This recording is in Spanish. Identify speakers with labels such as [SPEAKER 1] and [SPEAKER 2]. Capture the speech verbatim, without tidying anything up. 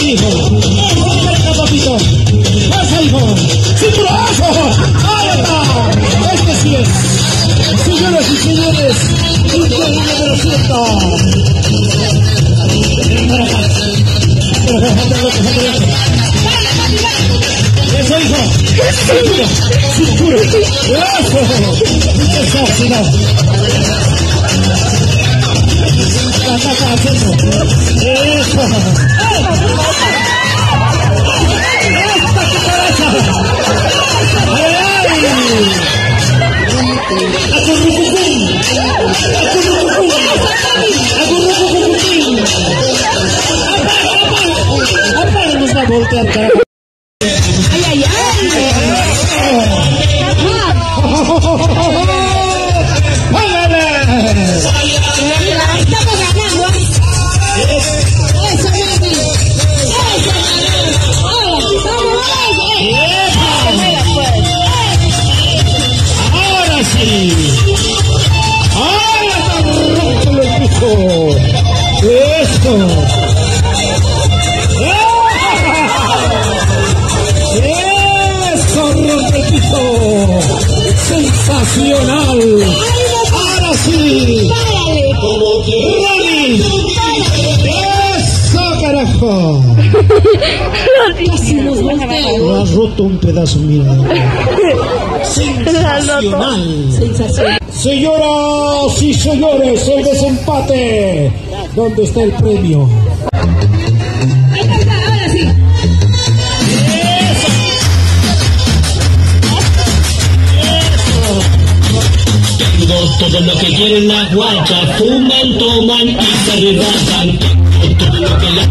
[SPEAKER 1] hijo. Venga, papito. Pasa, hijo. ¡Cinturón! ¡Ahí está! Este sí es. Señoras y señores, un juego número cierto. Para acá. Eso, hijo. Cintura. Cintura. Eso. Eso, si no. Acá, acá, al centro. Eso. ¡Esta cucaracha! ¡Ay, ay! ¡Acurrucucún! ¡Acurrucucún! ¡Acurrucucucún! ¡Apaga, apaga! ¡Apaga! Nos va a voltear, carajo. ¡Ay, ay, ay! ¡Págale!
[SPEAKER 2] Estamos ganando. Eso, mami. Eso,
[SPEAKER 1] Ahora sí. Ahora está roto el piso. Esto. Eso rompe el piso. Sensacional. Ahora sí. Ronnie. Eso, carajo.
[SPEAKER 2] Casi nos voltea.
[SPEAKER 1] Lo has roto un pedazo mío. Sensacional.
[SPEAKER 2] Sensacional.
[SPEAKER 1] Señoras y señores, el desempate. ¿Dónde está el premio?
[SPEAKER 2] Ahí está, ahora sí.
[SPEAKER 1] Eso.
[SPEAKER 3] Tengo todo lo que quieren las guachas, fuman, toman y se arrebatan. Tengo todo lo que las